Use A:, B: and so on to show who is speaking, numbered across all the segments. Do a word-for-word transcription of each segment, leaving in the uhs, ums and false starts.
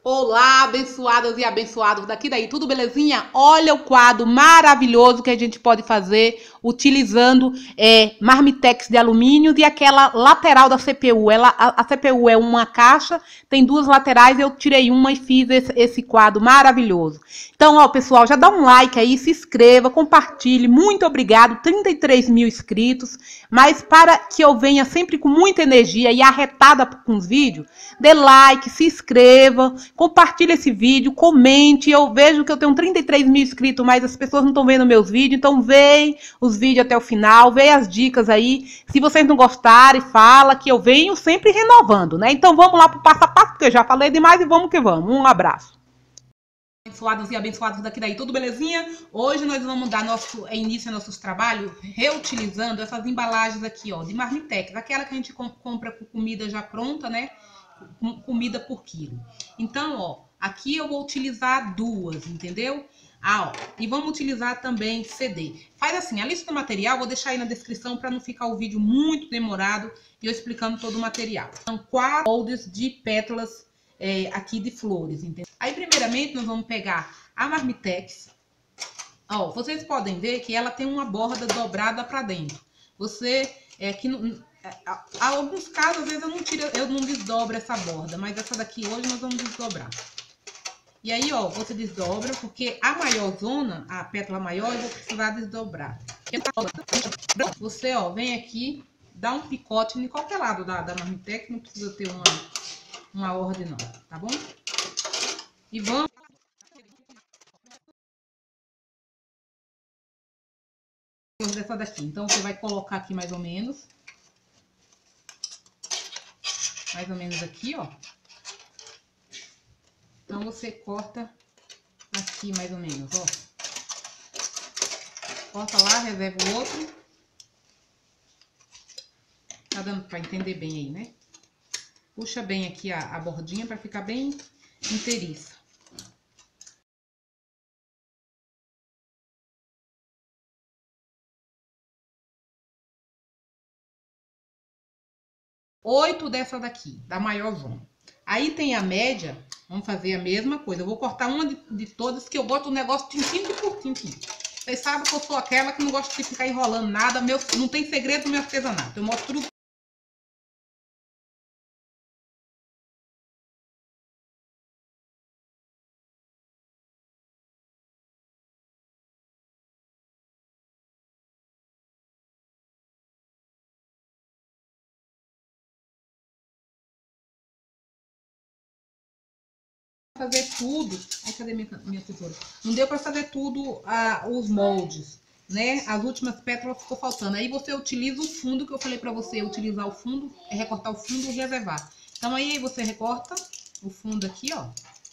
A: Olá, abençoadas e abençoados daqui daí, tudo belezinha? Olha o quadro maravilhoso que a gente pode fazer utilizando é, marmitex de alumínio e aquela lateral da C P U. Ela, a, a C P U é uma caixa, tem duas laterais, eu tirei uma e fiz esse, esse quadro maravilhoso. Então, ó, pessoal, já dá um like aí, se inscreva, compartilhe. Muito obrigado, trinta e três mil inscritos. Mas para que eu venha sempre com muita energia e arretada com os vídeos, dê like, se inscreva, compartilhe esse vídeo, comente. Eu vejo que eu tenho trinta e três mil inscritos, mas as pessoas não estão vendo meus vídeos, então veem os vídeos até o final, veem as dicas aí. Se vocês não gostarem, fala que eu venho sempre renovando, né? Então vamos lá pro passo a passo, porque eu já falei demais e vamos que vamos. Um abraço. Abençoados e abençoados daqui daí, tudo belezinha? Hoje nós vamos dar nosso início a nossos trabalhos reutilizando essas embalagens aqui, ó, de marmitex, aquela que a gente compra com comida já pronta, né? Comida por quilo. Então, ó, aqui eu vou utilizar duas, entendeu? Ah, ó, e vamos utilizar também C D. Faz assim, a lista do material, vou deixar aí na descrição para não ficar o vídeo muito demorado e eu explicando todo o material. São quatro moldes de pétalas é, aqui de flores, entendeu? Aí, primeiramente, nós vamos pegar a marmitex. Ó, vocês podem ver que ela tem uma borda dobrada para dentro. Você, é, aqui no... Há alguns casos, às vezes eu não tiro, eu não desdobro essa borda, mas essa daqui hoje nós vamos desdobrar. E aí, ó, você desdobra, porque a maior zona, a pétala maior, eu vou precisar desdobrar. Você, ó, vem aqui, dá um picote em qualquer lado da, da marmitex, não precisa ter uma, uma ordem não, tá bom? E vamos... dessa daqui. Então, você vai colocar aqui mais ou menos... mais ou menos aqui, ó. Então, você corta aqui mais ou menos, ó. Corta lá, reserva o outro. Tá dando pra entender bem aí, né? Puxa bem aqui a, a bordinha pra ficar bem inteiriça. Oito dessa daqui, da maior zona. Aí tem a média, vamos fazer a mesma coisa. Eu vou cortar uma de, de todas, que eu boto o negócio tintim por tintim. Vocês sabem que eu sou aquela que não gosta de ficar enrolando nada. Meu, não tem segredo no meu artesanato. Eu mostro tudo. Fazer tudo. Ai, cadê minha, minha tesoura? Não deu para fazer tudo ah, os moldes, né? As últimas pétalas ficou faltando. Aí você utiliza o fundo que eu falei para você utilizar o fundo, é recortar o fundo e reservar. Então aí você recorta o fundo aqui, ó.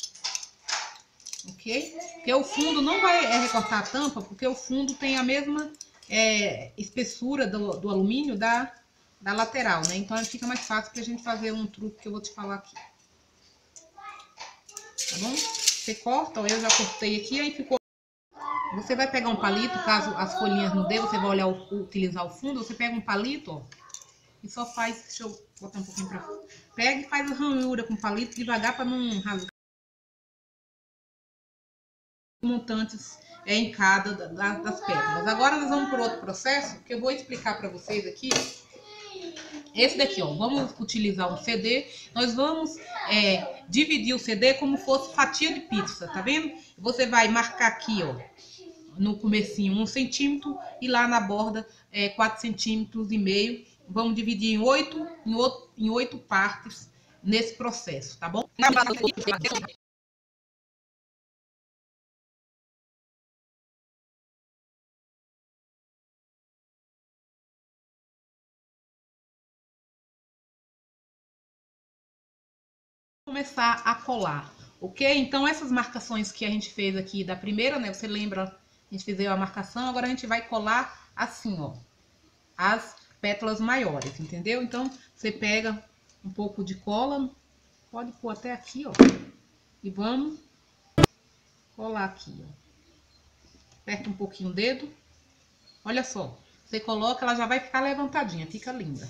A: Ok? Porque o fundo não vai é, recortar a tampa, porque o fundo tem a mesma é, espessura do, do alumínio da, da lateral, né? Então fica mais fácil pra gente fazer um truque que eu vou te falar aqui. Tá bom? Você corta, ó, eu já cortei aqui, aí ficou... Você vai pegar um palito, caso as folhinhas não dê, você vai olhar o, utilizar o fundo, você pega um palito, ó, e só faz... Deixa eu botar um pouquinho pra... Pega e faz a ranhura com o palito devagar pra não rasgar montantes é, em cada da, das pétalas. Agora nós vamos por outro processo, que eu vou explicar pra vocês aqui. Esse daqui, ó, vamos utilizar um C D, nós vamos é, dividir o C D como fosse fatia de pizza, tá vendo? Você vai marcar aqui, ó, no comecinho um centímetro e lá na borda é, quatro centímetros e meio. Vamos dividir em oito, em oito, em oito partes nesse processo, tá bom? Começar a colar, ok? Então essas marcações que a gente fez aqui da primeira, né? Você lembra, a gente fez a marcação, agora a gente vai colar assim, ó, as pétalas maiores, entendeu? Então você pega um pouco de cola, pode pôr até aqui, ó, e vamos colar aqui, ó. Aperta um pouquinho o dedo, olha só, você coloca, ela já vai ficar levantadinha, fica linda.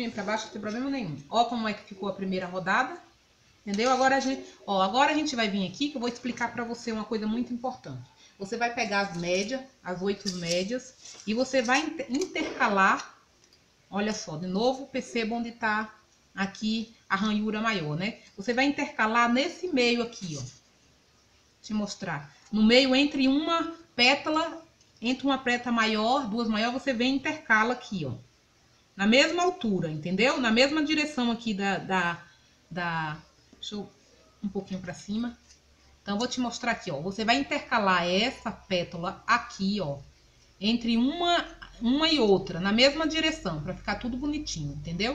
A: cima e pra baixo, não tem problema nenhum. Ó como é que ficou a primeira rodada. Entendeu? Agora a gente, ó, agora a gente vai vir aqui que eu vou explicar pra você uma coisa muito importante. Você vai pegar as médias, as oito médias, e você vai intercalar. Olha só, de novo, perceba onde tá aqui a ranhura maior, né? Você vai intercalar nesse meio aqui, ó. Te mostrar. No meio, entre uma pétala, entre uma pétala maior, duas maiores, você vem e intercala aqui, ó. Na mesma altura, entendeu? Na mesma direção aqui da... da, da deixa eu um pouquinho pra cima. Então, eu vou te mostrar aqui, ó. Você vai intercalar essa pétala aqui, ó. Entre uma, uma e outra, na mesma direção, pra ficar tudo bonitinho, entendeu?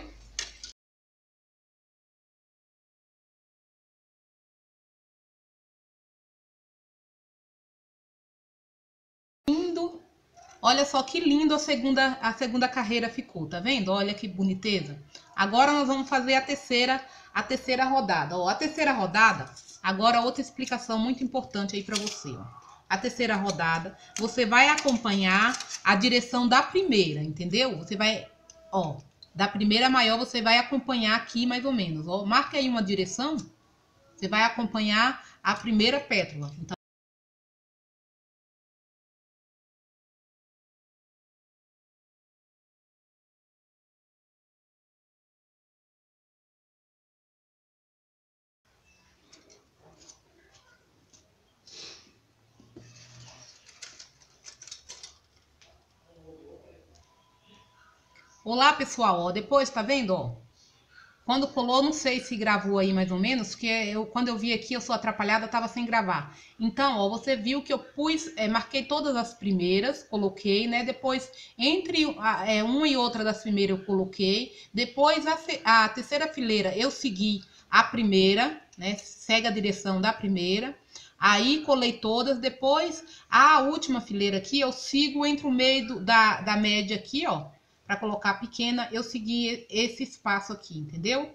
A: Lindo. Olha só que lindo a segunda, a segunda carreira ficou, tá vendo? Olha que boniteza. Agora nós vamos fazer a terceira, a terceira rodada. Ó, a terceira rodada, agora outra explicação muito importante aí pra você, ó. A terceira rodada, você vai acompanhar a direção da primeira, entendeu? Você vai, ó, da primeira maior você vai acompanhar aqui mais ou menos, ó. Marca aí uma direção, você vai acompanhar a primeira pétala. Então, olá, pessoal, ó, depois, tá vendo, ó? Quando colou, não sei se gravou aí mais ou menos, porque eu, quando eu vi aqui, eu sou atrapalhada, tava sem gravar. Então, ó, você viu que eu pus, é, marquei todas as primeiras, coloquei, né? Depois, entre a, é, uma e outra das primeiras eu coloquei. Depois, a, a terceira fileira, eu segui a primeira, né? Segue a direção da primeira. Aí, colei todas. Depois, a última fileira aqui, eu sigo entre o meio do, da, da média aqui, ó. Para colocar pequena, eu segui esse espaço aqui, entendeu?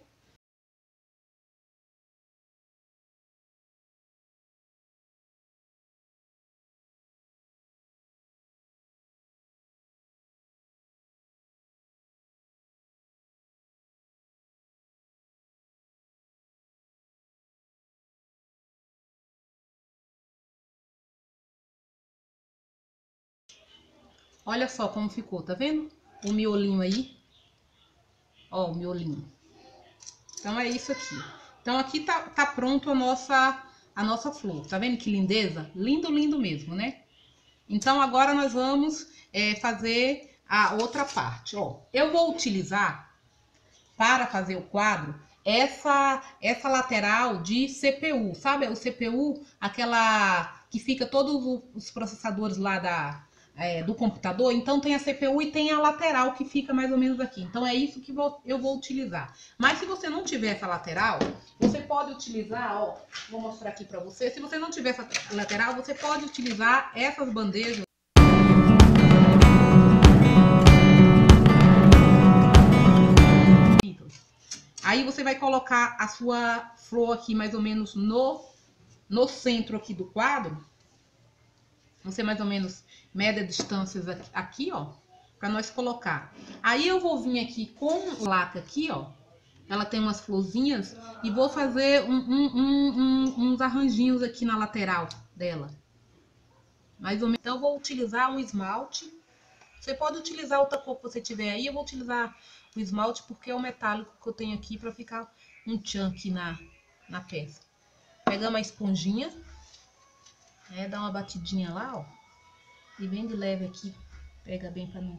A: Olha só como ficou, tá vendo? O miolinho aí. Ó, o miolinho. Então, é isso aqui. Então, aqui tá, tá pronto a nossa, a nossa flor. Tá vendo que lindeza? Lindo, lindo mesmo, né? Então, agora nós vamos é, fazer a outra parte. Ó, eu vou utilizar, para fazer o quadro, essa, essa lateral de C P U. Sabe o C P U? Aquela que fica todos os processadores lá da... É, do computador, então tem a C P U e tem a lateral que fica mais ou menos aqui. Então é isso que vou, eu vou utilizar. Mas se você não tiver essa lateral, você pode utilizar, ó, vou mostrar aqui pra você. Se você não tiver essa lateral, você pode utilizar essas bandejas. Aí você vai colocar a sua flor aqui mais ou menos no, no centro aqui do quadro. Você mais ou menos mede distâncias aqui, aqui, ó, para nós colocar. Aí eu vou vir aqui com o laca aqui, ó. Ela tem umas florzinhas e vou fazer um, um, um, um, uns arranjinhos aqui na lateral dela. Mais ou menos. Então eu vou utilizar um esmalte. Você pode utilizar outra cor que você tiver aí. Eu vou utilizar o esmalte porque é o metálico que eu tenho aqui para ficar um tchan aqui na, na peça. Pegamos a esponjinha. É, dá uma batidinha lá, ó. E vem de leve aqui. Pega bem pra mim.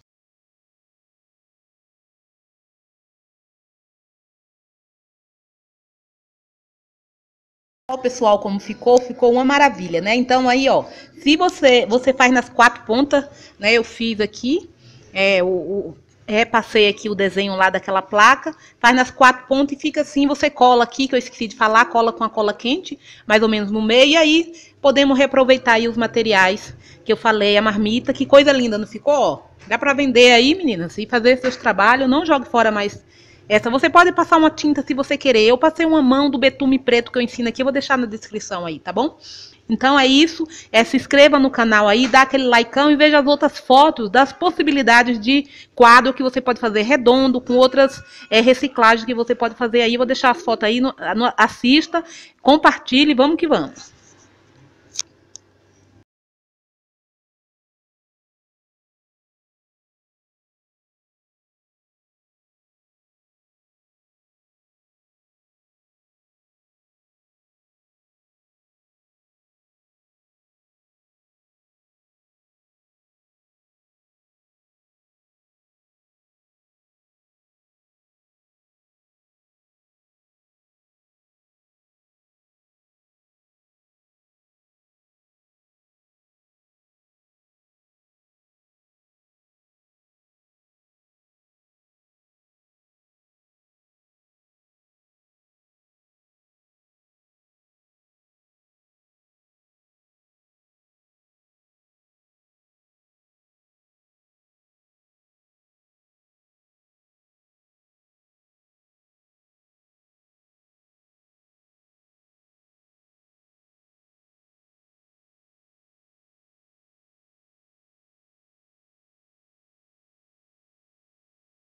A: Ó, pessoal, como ficou? Ficou uma maravilha, né? Então, aí, ó. Se você, você faz nas quatro pontas, né? Eu fiz aqui. É, o... o repassei aqui o desenho lá daquela placa, faz nas quatro pontas e fica assim, você cola aqui, que eu esqueci de falar, cola com a cola quente, mais ou menos no meio, e aí podemos reaproveitar aí os materiais que eu falei, a marmita, que coisa linda, não ficou? Ó, dá pra vender aí, meninas, e fazer seus trabalhos, não jogue fora mais Essa você pode passar uma tinta se você querer. Eu passei uma mão do betume preto que eu ensino aqui, eu vou deixar na descrição aí, tá bom? Então é isso, é, se inscreva no canal aí, dá aquele likeão e veja as outras fotos das possibilidades de quadro que você pode fazer redondo, com outras é, reciclagens que você pode fazer aí. Eu vou deixar as fotos aí, no, no, assista, compartilhe, vamos que vamos.